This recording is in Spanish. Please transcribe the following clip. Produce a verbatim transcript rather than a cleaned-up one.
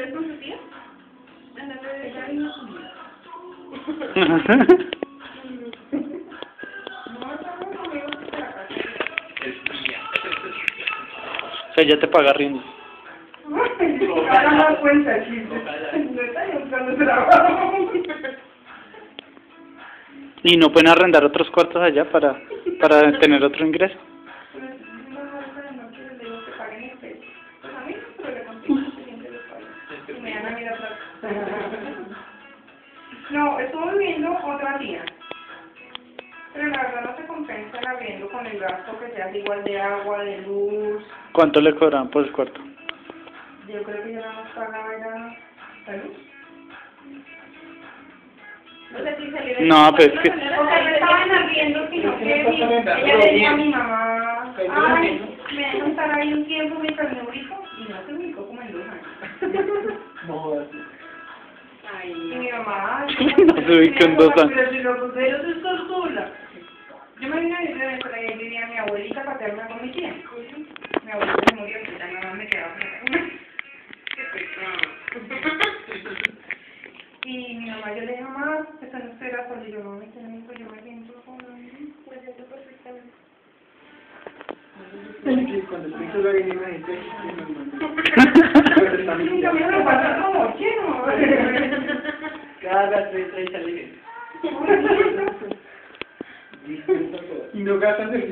ves con su tía? Ella vino conmigo. No, estamos conmigo desde la casa. O sea, ya te paga riendo. Ahora más cuenta, chiste. No está buscando trabajo. Y no pueden arrendar otros cuartos allá para, para tener otro ingreso. No, estuve viendo otra tía. Pero la verdad no se compensa el arriendo con el gasto que se hace igual de agua, de luz. ¿Cuánto le cobraban por el cuarto? Yo creo que yo nada más pagaba era la luz. O sea, si saliera No, pero es que... O sea, no estaban arriendo, sino que mi- ella le dijo a mi mamá, ay, me dejan estar ahí un tiempo mientras me ubico, y no se ubicó como en dos años. Ay, Y mi mamá, No se ubicó en dos años. pero si lo puse, yo estoy sola. Yo me vine a vivir de Venezuela y ahí vivía mi abuelita paterna con mi tía. Mi abuelita se murió, y ya mi mamá me quedaba con ella. Y mi mamá, yo le dije, mamá, esta no será sola, y yo, no, me tenemos que yo me siento sola. me siento perfectamente. Cuando estoy sola viene una gente. Nunca me lo pasa como quiero. Cada tres, tres sale. Y no gastan de